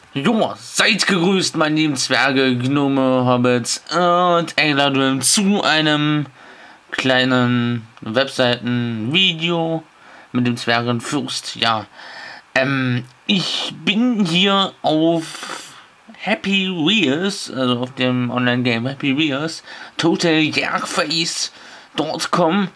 Jo, seid gegrüßt, meine lieben Zwerge, Gnome, Hobbits und Engler zu einem kleinen Webseiten-Video mit dem Zwergenfürst. Ja, ich bin hier auf Happy Wheels, also auf dem Online-Game Happy Wheels, totaljagface.com.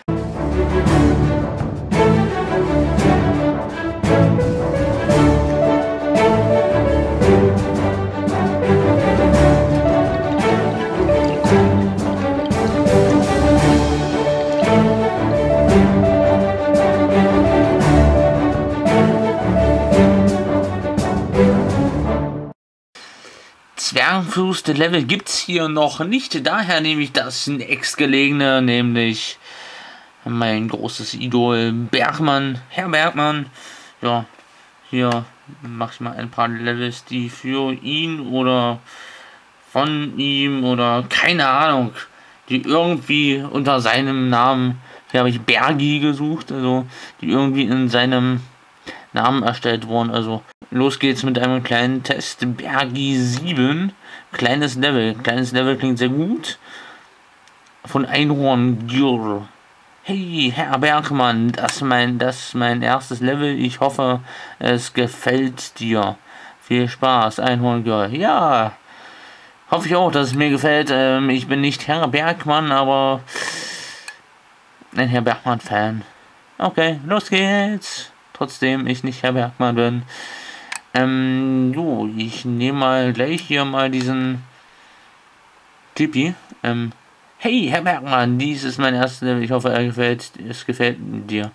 Zwergenfürst Level gibt's hier noch nicht, daher nehme ich das nächstgelegene, nämlich mein großes Idol Bergmann, Herr Bergmann. Ja, hier mache ich mal ein paar Levels, die für ihn oder von ihm oder keine Ahnung, die irgendwie unter seinem Namen, hier habe ich Bergi gesucht, also die irgendwie in seinem Namen erstellt wurden. Also los geht's mit einem kleinen Test. Bergi 7. Kleines Level. Kleines Level klingt sehr gut. Von Einhorn Girl. Hey, Herr Bergmann, das ist mein erstes Level. Ich hoffe, es gefällt dir. Viel Spaß, Einhorn Girl. Ja, hoffe ich auch, dass es mir gefällt. Ich bin nicht Herr Bergmann, aber ein Herr Bergmann-Fan. Okay, los geht's. Trotzdem ich nicht Herr Bergmann bin. Jo, ich nehme mal gleich hier mal diesen Tippi. Hey, Herr Bergmann, dies ist mein erstes Level. Ich hoffe, es gefällt dir.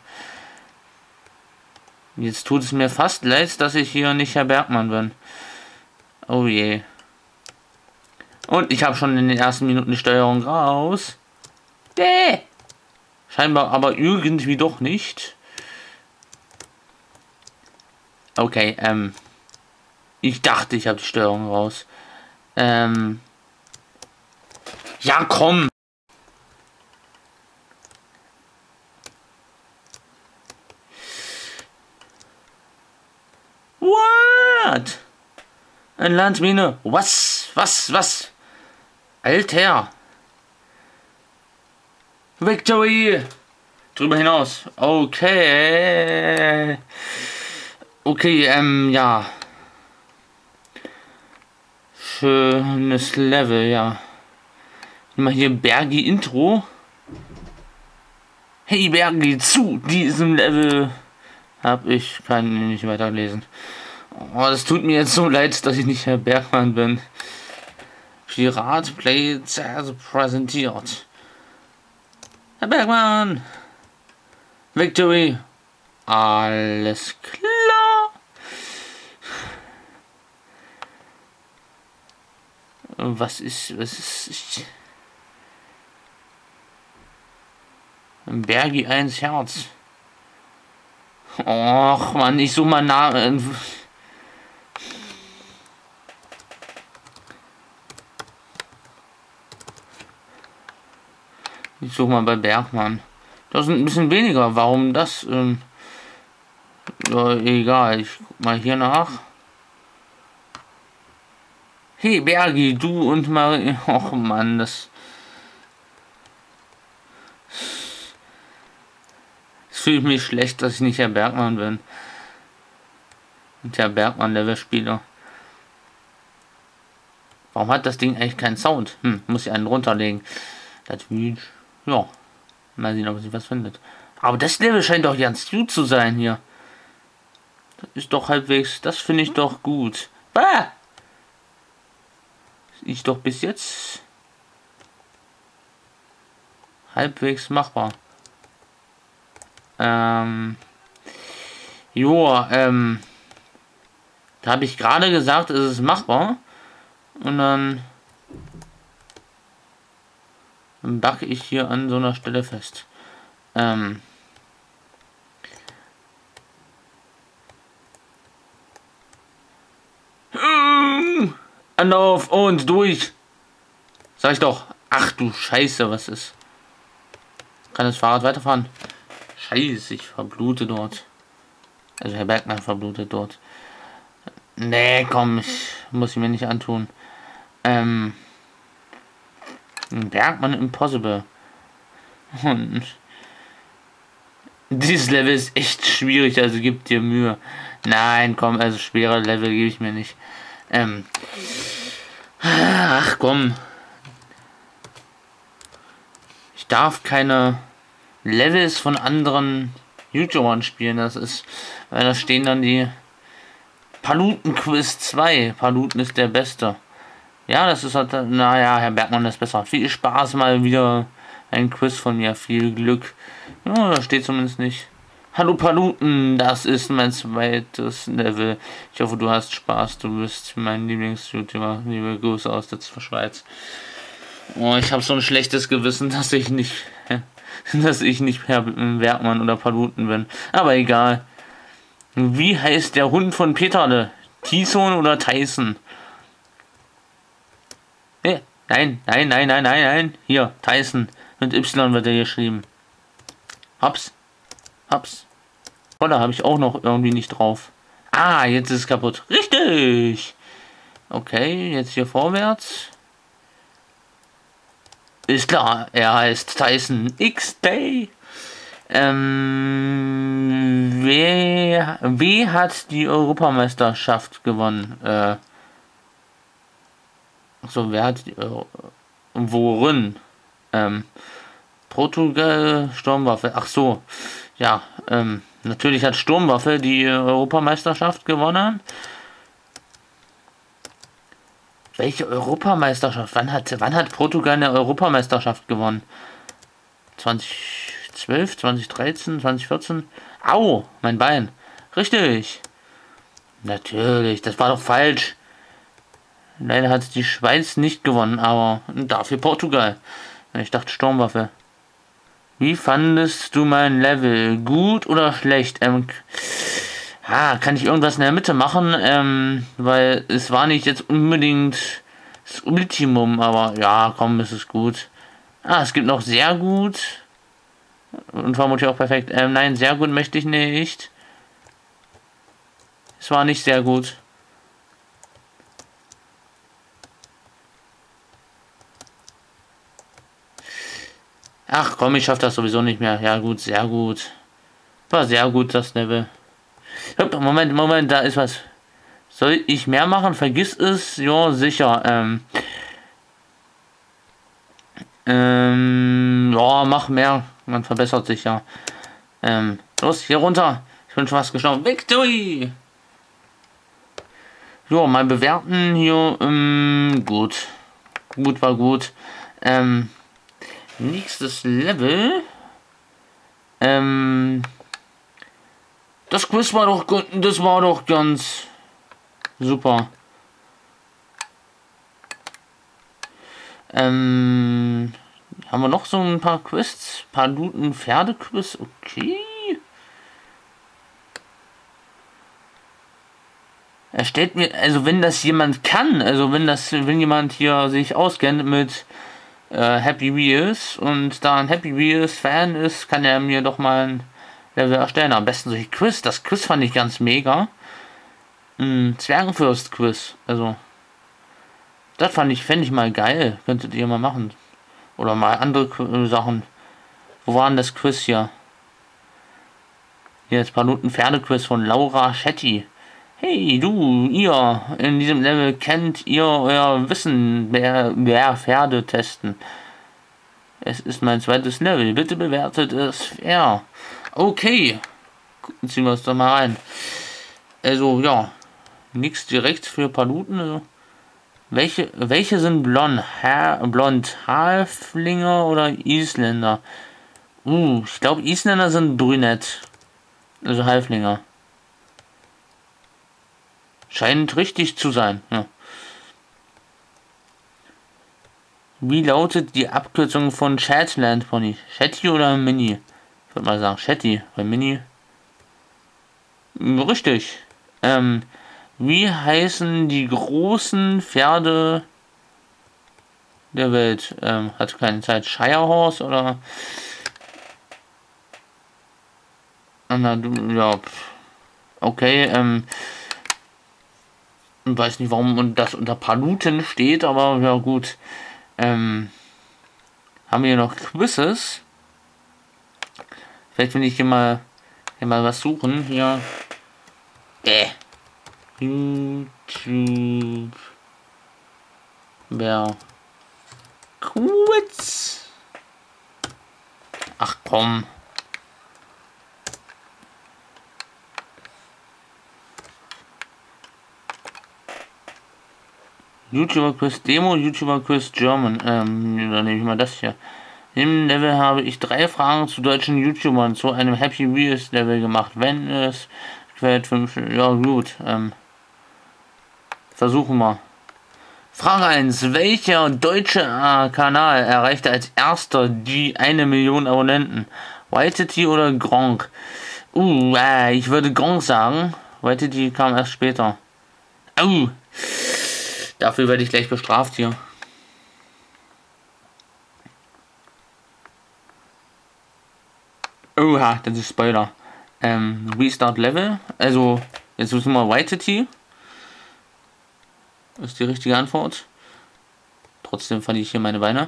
Jetzt tut es mir fast leid, dass ich hier nicht Herr Bergmann bin. Oh je. Und ich habe schon in den ersten Minuten die Steuerung raus. Scheinbar aber irgendwie doch nicht. Okay, ich dachte, ich habe die Steuerung raus. Ja, komm! What? Eine Landmine. Was? Alter! Victory! Drüber hinaus. Okay. Okay, ja. Schönes Level, ja. Mal hier Bergi Intro. Hey Bergi, zu diesem Level kann ich nicht weiterlesen. Oh, das tut mir jetzt so leid, dass ich nicht Herr Bergmann bin. Pirat Play präsentiert. Herr Bergmann! Victory! Alles klar. Was ist Bergi 1 Herz. Och man, ich suche mal Namen. Ich suche mal bei Bergmann. Das sind ein bisschen weniger. Warum das? Ja, egal, ich guck mal hier nach. Hey Bergi, du und Marie. Och Mann, das fühlt mich schlecht, dass ich nicht Herr Bergmann bin. Und Herr Bergmann, Levelspieler. Warum hat das Ding eigentlich keinen Sound? Muss ich einen runterlegen. Das ja. Mal sehen, ob sich was findet. Aber das Level scheint doch ganz gut zu sein hier. Das ist doch halbwegs, das finde ich doch gut. Bah! Ist doch bis jetzt halbwegs machbar. Joa, da habe ich gerade gesagt, es ist machbar. Und dann backe ich hier an so einer Stelle fest. Anlauf und durch. Sag ich doch. Ach du Scheiße, was ist? Kann das Fahrrad weiterfahren? Scheiße, ich verblute dort. Also Herr Bergmann verblutet dort. Nee, komm, muss ich mir nicht antun. Bergmann Impossible. Und dieses Level ist echt schwierig, also gib dir Mühe. Nein, komm, also schwere Level gebe ich mir nicht. Ähm, ach komm, ich darf keine Levels von anderen YouTubern spielen. Das ist, weil da stehen dann die Paluten Quiz 2. Paluten ist der Beste. Ja, das ist halt, naja, Herr Bergmann ist besser. Viel Spaß, mal wieder ein Quiz von mir. Viel Glück. Ja, da steht zumindest nicht. Hallo Paluten, das ist mein zweites Level. Ich hoffe, du hast Spaß. Du bist mein Lieblings-YouTuber. Liebe Grüße aus der Schweiz. Oh, ich habe so ein schlechtes Gewissen, dass ich nicht Herr Bergmann oder Paluten bin. Aber egal. Wie heißt der Hund von Peterle? Tyson oder Tyson? Nein. Hier, Tyson. Mit Y wird er geschrieben. Hops. Hops. Oder habe ich auch noch irgendwie nicht drauf. Ah, jetzt ist es kaputt. Richtig. Okay, jetzt hier vorwärts. Ist klar, er heißt Tyson X-Day. Wer hat die Europameisterschaft gewonnen? So, wer hat die worin? Portugal, Sturmwaffe. Ach so, ja, natürlich hat Sturmwaffe die Europameisterschaft gewonnen. Welche Europameisterschaft? Wann hat Portugal eine Europameisterschaft gewonnen? 2012, 2013, 2014? Au, mein Bein. Richtig. Natürlich, das war doch falsch. Leider hat die Schweiz nicht gewonnen, aber dafür Portugal. Ich dachte Sturmwaffe. Wie fandest du mein Level? Gut oder schlecht? Kann ich irgendwas in der Mitte machen? Weil es war nicht jetzt unbedingt das Ultimum, aber ja, komm, es ist gut. Es gibt noch sehr gut. Und vermutlich auch perfekt. Nein, sehr gut möchte ich nicht. Es war nicht sehr gut. Ach komm, ich schaffe das sowieso nicht mehr. Ja gut, sehr gut. War sehr gut, das Level. Moment, da ist was. Soll ich mehr machen? Vergiss es. Ja, sicher. Ja, mach mehr. Man verbessert sich ja. Los, hier runter. Ich bin schon fast gestorben. Victory! Jo, mal bewerten hier. Gut. Gut war gut. Nächstes Level. Das Quiz war doch gut. Das war doch ganz super. Haben wir noch so ein paar Quests? Paluten Pferdequiz, okay. Er stellt mir, also wenn das jemand kann, also wenn jemand hier sich auskennt mit Happy Wheels und da ein Happy Wheels Fan ist, kann er mir doch mal ein Level erstellen. Am besten solche Quiz. Das Quiz fand ich ganz mega. Zwergenfürst Quiz, also das fände ich mal geil. Könntet ihr mal machen. Oder mal andere Sachen. Wo war denn das Quiz hier? Hier ist Paluten Pferdequiz von Laura Schetti. Hey, du, ihr, in diesem Level kennt ihr euer Wissen, wer Pferde testen. Es ist mein zweites Level, bitte bewertet es fair. Okay, ziehen wir es doch mal rein. Also, ja, nichts direkt für Paluten. Also. Welche sind blond? Halflinge oder Isländer? Ich glaube Isländer sind brünett. Also Halflinge. Scheint richtig zu sein. Ja. Wie lautet die Abkürzung von Shetland Pony? Shetty oder Mini? Ich würde mal sagen Shetty, weil Mini. Richtig. Wie heißen die großen Pferde der Welt? Hat keine Zeit. Shirehorse oder? Ja. Okay. Weiß nicht, warum das unter Paluten steht, aber ja gut. Haben wir hier noch Quizzes? Vielleicht will ich hier mal was suchen. Hier. YouTube. Wer? Quiz. Ach komm. YouTuber Quiz Demo, YouTuber Quiz German. Dann nehme ich mal das hier. Im Level habe ich 3 Fragen zu deutschen YouTubern zu einem Happy Wheels Level gemacht. Wenn es quält 5. Ja gut. Versuchen wir. Frage 1. Welcher deutsche Kanal erreichte als erster die 1 Million Abonnenten? YTT oder Gronkh? Ich würde Gronkh sagen. YTT kam erst später. Dafür werde ich gleich bestraft hier. Oha, das ist Spoiler. Restart Level. Also, jetzt müssen wir YTT. Ist die richtige Antwort. Trotzdem verliere ich hier meine Beine.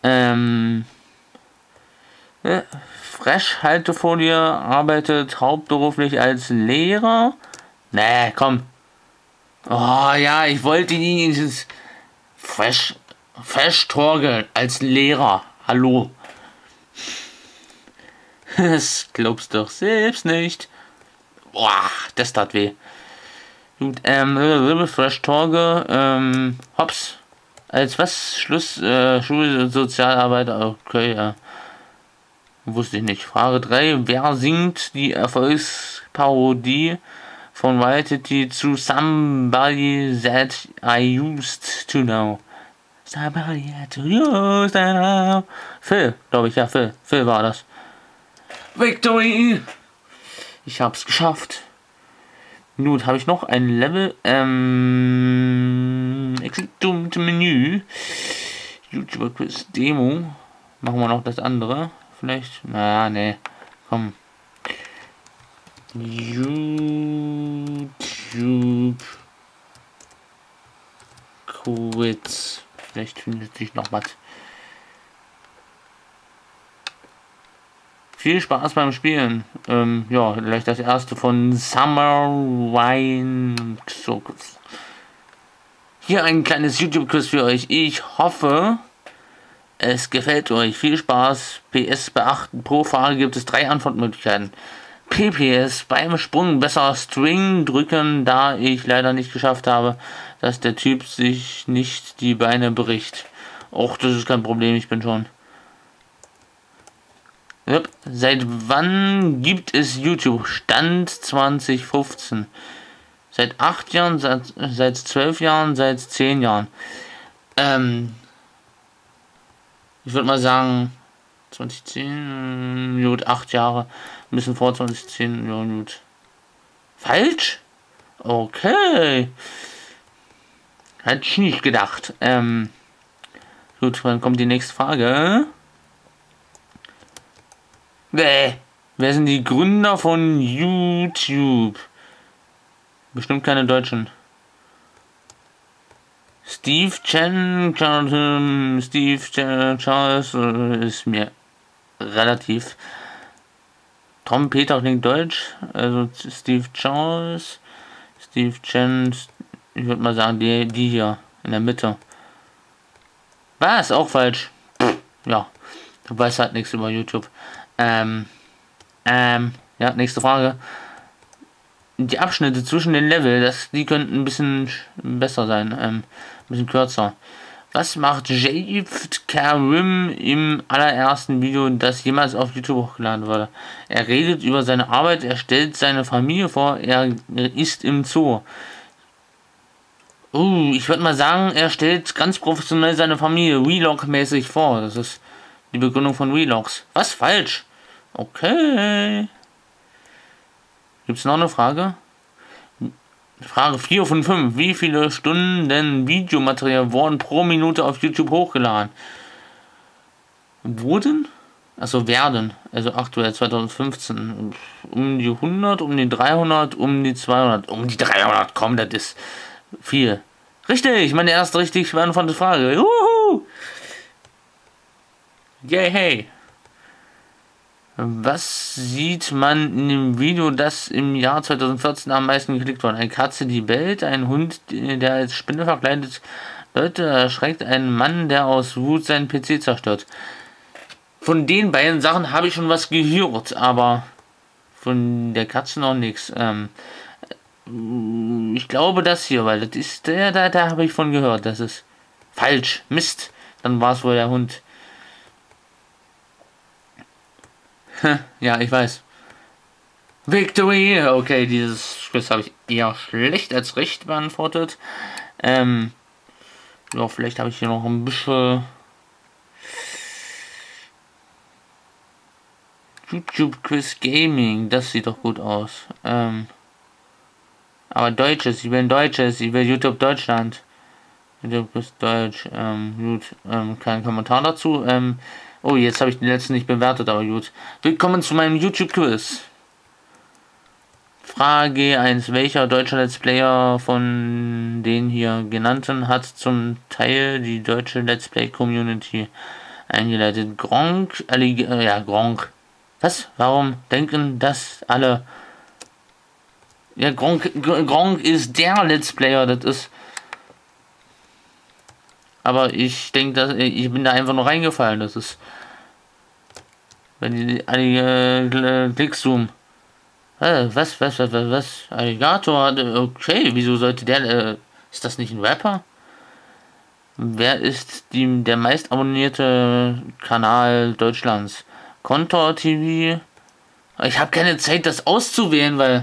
Fresh-Haltefolie arbeitet hauptberuflich als Lehrer. Nee, komm. Oh ja, ich wollte ihn dieses Fresh Torge als Lehrer. Hallo. Das glaubst du doch selbst nicht. Boah, das tat weh. Gut, Fresh Torge, Hops. Als was? Schulsozialarbeiter. Okay, wusste ich nicht. Frage 3. Wer singt die Erfolgsparodie von YTT zu Somebody That I Used to Know? Somebody that you used to know. Phil, glaube ich, ja, Phil. Phil war das. Victory! Ich hab's geschafft. Nun habe ich noch ein Level. Exit Menü. YouTuber Quiz Demo. Machen wir noch das andere. Vielleicht. Naja, ne. Komm. YouTube Quiz. Vielleicht findet sich noch was. Viel Spaß beim Spielen. Ja, vielleicht das erste von Summer Wine. Hier ein kleines YouTube-Quiz für euch. Ich hoffe, es gefällt euch. Viel Spaß. PS beachten. Pro Frage gibt es 3 Antwortmöglichkeiten. PPS beim Sprung besser String drücken, da ich leider nicht geschafft habe, dass der Typ sich nicht die Beine bricht. Och, das ist kein Problem, ich bin schon. Yep. Seit wann gibt es YouTube? Stand 2015. Seit 8 Jahren, seit 12 Jahren, seit 10 Jahren. Ich würde mal sagen 2010, gut, 8 Jahre. Ein bisschen vor 2010, ja gut. Falsch? Okay. Hätte ich nicht gedacht. Gut, dann kommt die nächste Frage. Wer sind die Gründer von YouTube? Bestimmt keine Deutschen. Steve Chen, Charles ist mir relativ. Tom Peter klingt deutsch, also Steve Charles, Steve Chen, ich würde mal sagen, die hier in der Mitte. Was? Auch falsch. Ja, du weißt halt nichts über YouTube. Ja, nächste Frage. Die Abschnitte zwischen den Level, die könnten ein bisschen besser sein, ein bisschen kürzer. Was macht Javed Karim im allerersten Video, das jemals auf YouTube hochgeladen wurde? Er redet über seine Arbeit, er stellt seine Familie vor, er ist im Zoo. Ich würde mal sagen, er stellt ganz professionell seine Familie Vlog-mäßig vor. Das ist die Begründung von Vlogs. Was? Falsch? Okay. Gibt es noch eine Frage? Frage 4 von 5. Wie viele Stunden Videomaterial wurden pro Minute auf YouTube hochgeladen? Wurden? Also werden. Also aktuell 2015. Um die 100, um die 300, um die 200. Um die 300, komm, das ist Viel. Richtig, meine erste richtig beantwortete Frage. Juhu! Yay, hey. Was sieht man in dem Video, das im Jahr 2014 am meisten geklickt wurde? Eine Katze, die bellt, ein Hund, der als Spinne verkleidet Leute erschreckt, ein Mann, der aus Wut seinen PC zerstört. Von den beiden Sachen habe ich schon was gehört, aber von der Katze noch nichts. Ich glaube das hier, weil das ist da habe ich von gehört. Das ist falsch. Mist. Dann war es wohl der Hund. Ja, ich weiß. Victory! Okay, dieses Quiz habe ich eher schlecht als recht beantwortet. Ja, vielleicht habe ich hier noch ein bisschen YouTube Quiz Gaming. Das sieht doch gut aus. Aber Deutsches, ich will Deutsches, ich will YouTube Deutschland. YouTube Quiz Deutsch. Gut, kein Kommentar dazu. Oh, jetzt habe ich den letzten nicht bewertet, aber gut. Willkommen zu meinem YouTube-Quiz. Frage 1. Welcher deutsche Let's Player von den hier genannten hat zum Teil die deutsche Let's Play Community eingeleitet? Gronkh, ja, Gronkh. Was? Warum denken das alle? Ja, Gronkh ist der Let's Player, das ist... Aber ich denke, ich bin da einfach nur reingefallen. Das ist, wenn die alle Klicks zoomen. Was? Alligator? Okay, wieso sollte der? Ist das nicht ein Rapper? Wer ist der meist abonnierte Kanal Deutschlands? Kontor TV? Ich habe keine Zeit, das auszuwählen, weil...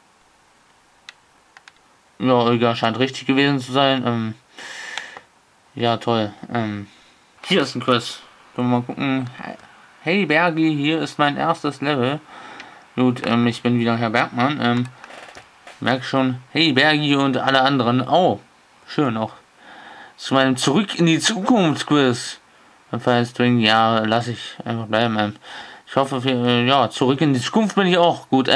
Ja, egal, scheint richtig gewesen zu sein. Ja, toll. Hier ist ein Quiz. Mal gucken. Hey Bergi, hier ist mein erstes Level. Gut, ich bin wieder Herr Bergmann. Merke schon. Hey Bergi und alle anderen. Oh, schön auch. Zu meinem Zurück in die Zukunft Quiz. Ja, lasse ich einfach bleiben. Ich hoffe, ja, zurück in die Zukunft bin ich auch. Gut,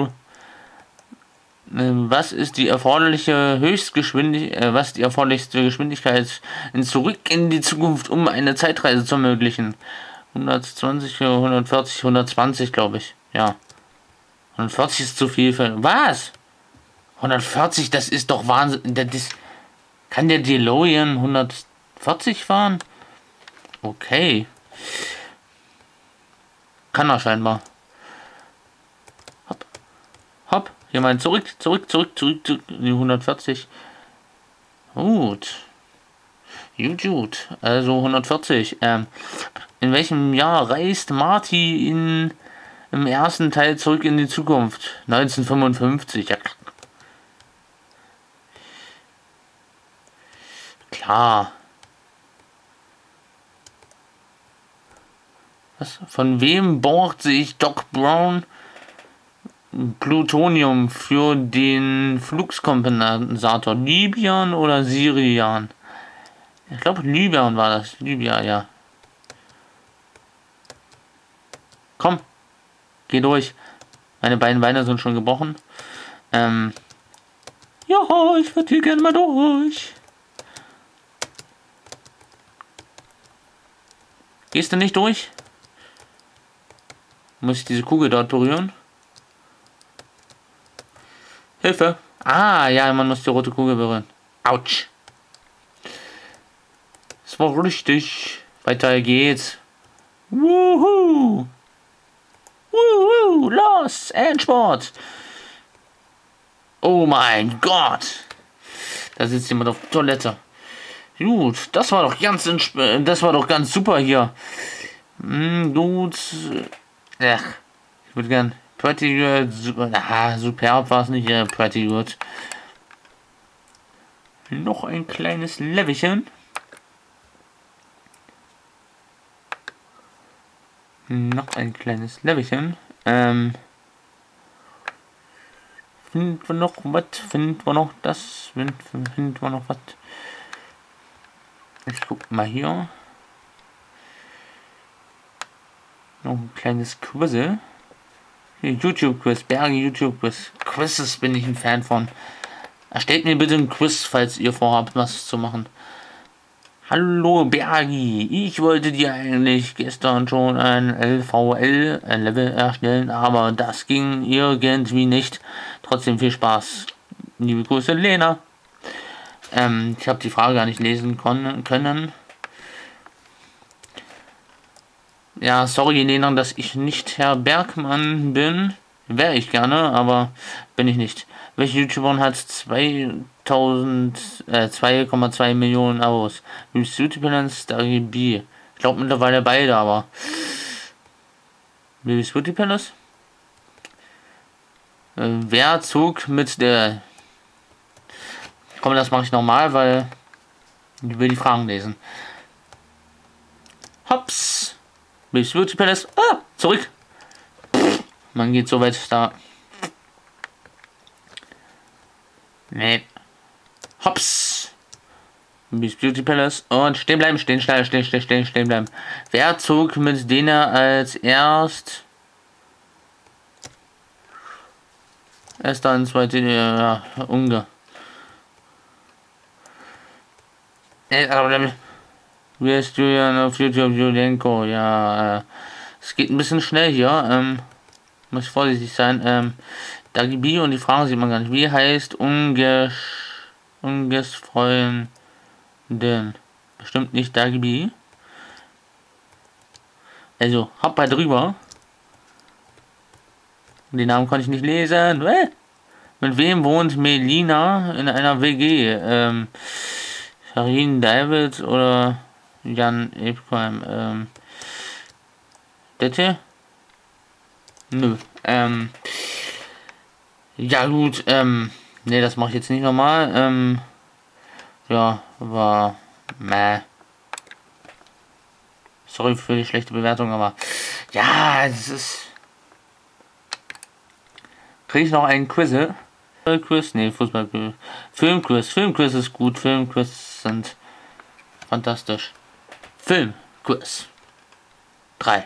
was ist die erforderliche erforderlichste Geschwindigkeit in Zurück in die Zukunft, um eine Zeitreise zu ermöglichen? 120, 140, 120, glaube ich. Ja. 140 ist zu viel für... Was? 140, das ist doch Wahnsinn. Kann der DeLorean 140 fahren? Okay. Kann er scheinbar. Hopp. Hopp. Hier mal zurück. Die 140. Gut. Also 140. In welchem Jahr reist Marty im ersten Teil zurück in die Zukunft? 1955. Ja. Klar. Was? Von wem borgt sich Doc Brown Plutonium für den Fluxkompensator? Libyan oder Sirian? Ich glaube Libyan war das. Libya, ja. Komm. Geh durch. Meine beiden Beine sind schon gebrochen. Ja, ich würde hier gerne mal durch. Gehst du nicht durch? Muss ich diese Kugel dort berühren? Hilfe! Ah, ja, man muss die rote Kugel berühren. Autsch! Das war richtig. Weiter geht's. Wuhu! Wuhu! Los! Endsport! Oh mein Gott! Da sitzt jemand auf der Toilette. Gut, das war doch ganz super hier. Gut. Ach, ich würde gern Pretty Good. Superb war es nicht. Pretty Good. Noch ein kleines Levelchen. Finden wir noch was? Finden wir noch das? Finden wir noch was? Ich guck mal hier. Noch ein kleines Quiz. YouTube-Quiz, Berge YouTube-Quiz. Quizzes bin ich ein Fan von. Erstellt mir bitte ein Quiz, falls ihr vorhabt, was zu machen. Hallo Bergi, ich wollte dir eigentlich gestern schon ein LVL-Level erstellen, aber das ging irgendwie nicht. Trotzdem viel Spaß. Liebe Grüße, Lena. Ich habe die Frage gar nicht lesen können. Ja, sorry Lena, dass ich nicht Herr Bergmann bin. Wäre ich gerne, aber bin ich nicht. Welche YouTuberin hat 2,2 Millionen Abos? Beauty Palace, Starry B. Ich glaube mittlerweile beide, aber. Beauty Palace? Wer zog mit der. Komm, das mache ich nochmal, weil ich will die Fragen lesen. Hops! Beauty Palace. Ah! Zurück! Man geht so weit da. Nee. Hops. Beauty Palace. Und stehen bleiben, stehen bleiben. Wer zog mit denen als erst? Erst dann zweite, ja, Unge. Wie ist Julian auf YouTube, Julienko? Ja, es geht ein bisschen schnell hier. Muss vorsichtig sein. Dagi B und die Fragen sieht man gar nicht. Wie heißt Freundin? Bestimmt nicht Dagi B. Also, hopp bei drüber. Den Namen konnte ich nicht lesen. Mit wem wohnt Melina in einer WG? Sharin David oder Jan Epheim? Bitte? Nö. Ja gut, nee, das mache ich jetzt nicht nochmal. Ja, war sorry für die schlechte Bewertung, aber ja, es ist. Kriege ich noch einen Quiz? Quiz? Nee, Fußballquiz. Filmquiz. Filmquiz ist gut. Filmquiz sind fantastisch. Filmquiz. 3.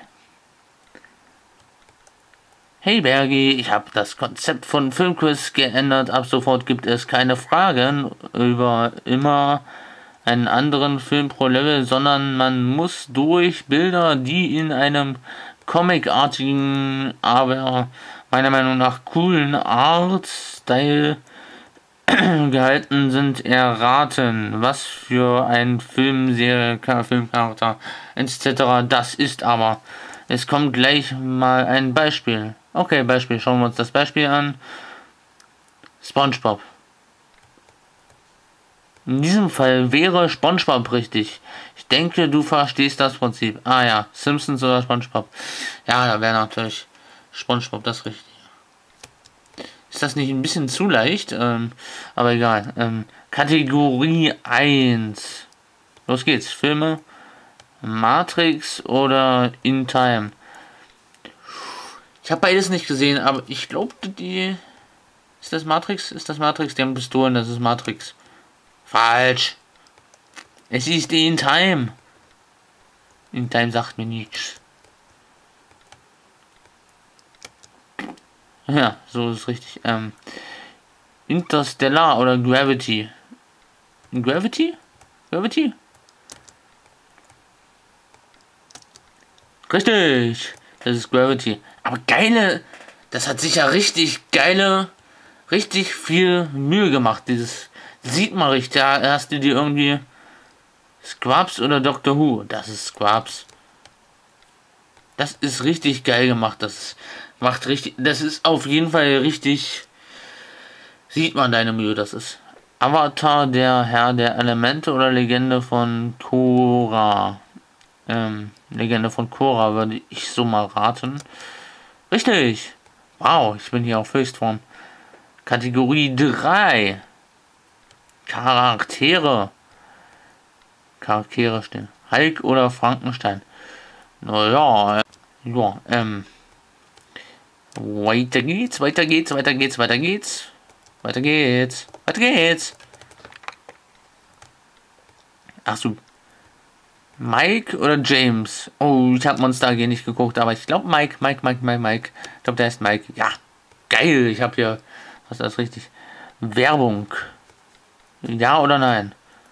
Hey Bergi, ich habe das Konzept von Filmquiz geändert. Ab sofort gibt es keine Fragen über immer einen anderen Film pro Level, sondern man muss durch Bilder, die in einem comicartigen, aber meiner Meinung nach coolen Art-Style gehalten sind, erraten, was für ein Filmserie, Filmcharakter etc. das ist, aber es kommt gleich mal ein Beispiel. Okay, Beispiel. Schauen wir uns das Beispiel an. SpongeBob. In diesem Fall wäre SpongeBob richtig. Ich denke, du verstehst das Prinzip. Ah ja, Simpsons oder SpongeBob. Ja, da wäre natürlich SpongeBob das Richtige. Ist das nicht ein bisschen zu leicht? Aber egal. Kategorie 1. Los geht's. Filme. Matrix oder In Time. Ich habe beides nicht gesehen, aber ich glaubte die... Ist das Matrix? Ist das Matrix? Die haben Pistolen, das ist Matrix. Falsch. Es ist In Time. In Time sagt mir nichts. Ja, so ist es richtig. Interstellar oder Gravity? Gravity? Gravity? Richtig. Das ist Gravity. Aber geile... Das hat sich ja richtig viel Mühe gemacht. Dieses... Sieht man richtig. Da hast du dir irgendwie... Scrubs oder Doctor Who? Das ist Scrubs. Das ist richtig geil gemacht. Das macht richtig... Das ist auf jeden Fall richtig... Sieht man deine Mühe, das ist... Avatar, der Herr der Elemente oder Legende von Korra? Legende von Korra würde ich so mal raten. Richtig! Wow, ich bin hier auf Höchstform. Kategorie 3. Charaktere stehen. Hulk oder Frankenstein? Naja, ja, weiter geht's. Ach so. Mike oder James? Oh, ich habe Monster AG nicht geguckt, aber ich glaube Mike. Ich glaube, der heißt Mike. Ja, geil. Ich habe hier... Was ist das richtig? Werbung. Ja oder nein?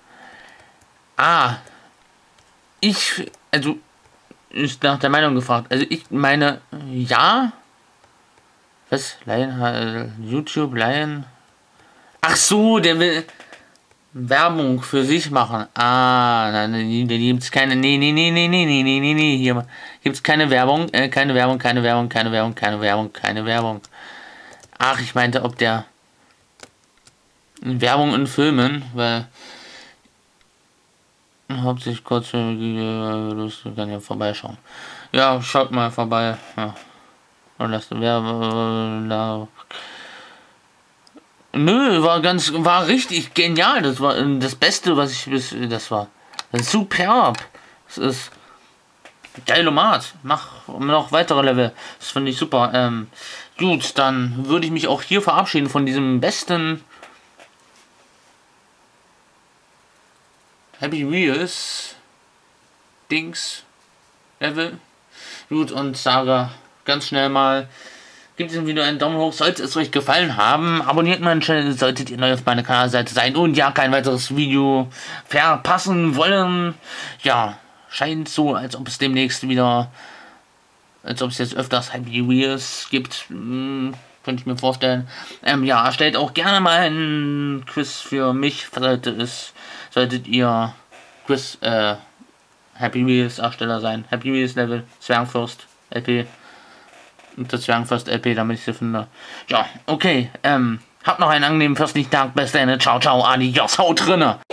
Also, ist nach der Meinung gefragt. Also, ich meine, ja. Was? YouTube, Lion? Ach so, der will Werbung für sich machen. Nein, da gibt's keine. Nee. Hier gibt's keine Werbung. Keine Werbung. Keine Werbung. Ach, ich meinte, ob der Werbung in Filmen, weil hauptsächlich kurz kann ja vorbeischauen. Ja, schaut mal vorbei. Ja. Und das Werbung. Nö, war richtig genial. Das war das Beste, was ich das war superb. Das ist Geilomat. Mach noch weitere Level. Das finde ich super. Gut, dann würde ich mich auch hier verabschieden von diesem besten Happy Wheels Dings Level. Gut, und sage ganz schnell mal, gebt diesem Video einen Daumen hoch, sollte es euch gefallen haben. Abonniert meinen Channel, solltet ihr neu auf meiner Kanalseite sein und ja, kein weiteres Video verpassen wollen. Ja, scheint so, als ob es demnächst wieder, als ob es jetzt öfters Happy Wheels gibt. Könnte ich mir vorstellen. Ja, stellt auch gerne mal einen Quiz für mich, solltet ihr Quiz, Happy Wheels Ersteller sein. Happy Wheels Level, Zwergfürst, LP. Und das Zwergfürst LP, damit ich sie finde. Ja, okay. Habt noch einen angenehmen fürstlichen Tag. Bis dann. Ciao, adios. Haut drinne.